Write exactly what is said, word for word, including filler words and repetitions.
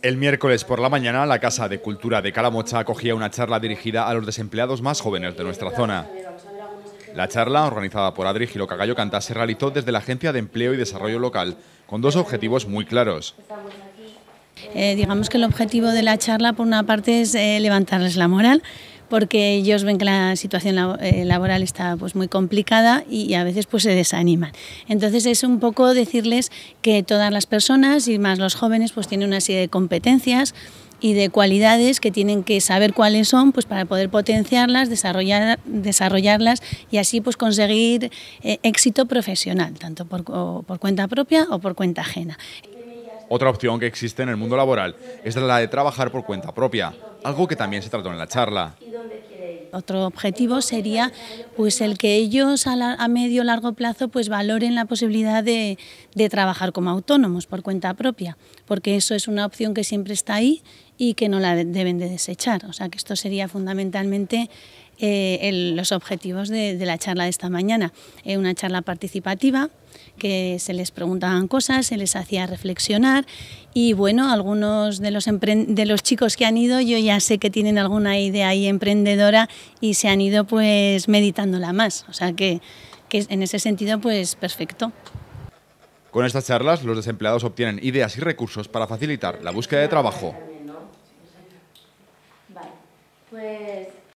El miércoles por la mañana, la Casa de Cultura de Calamocha acogía una charla dirigida a los desempleados más jóvenes de nuestra zona. La charla, organizada por Adri Gilocagallo Canta, se realizó desde la Agencia de Empleo y Desarrollo Local, con dos objetivos muy claros. Eh, digamos que el objetivo de la charla, por una parte, es eh, levantarles la moral, porque ellos ven que la situación laboral está pues muy complicada y a veces pues se desaniman. Entonces es un poco decirles que todas las personas y más los jóvenes pues tienen una serie de competencias y de cualidades que tienen que saber cuáles son pues para poder potenciarlas, desarrollar, desarrollarlas y así pues conseguir eh, éxito profesional, tanto por, por cuenta propia o por cuenta ajena. Otra opción que existe en el mundo laboral es la de trabajar por cuenta propia, algo que también se trató en la charla. Otro objetivo sería pues el que ellos a, la, a medio o largo plazo pues valoren la posibilidad de, de trabajar como autónomos por cuenta propia, porque eso es una opción que siempre está ahí y que no la deben de desechar. O sea que esto sería fundamentalmente eh, el, los objetivos de, de la charla de esta mañana. Eh, una charla participativa, que se les preguntaban cosas, se les hacía reflexionar y bueno, algunos de los, de los chicos que han ido yo ya sé que tienen alguna idea ahí emprendedora y se han ido pues meditándola más, o sea que, que en ese sentido pues perfecto. Con estas charlas los desempleados obtienen ideas y recursos para facilitar la búsqueda de trabajo. Vale, pues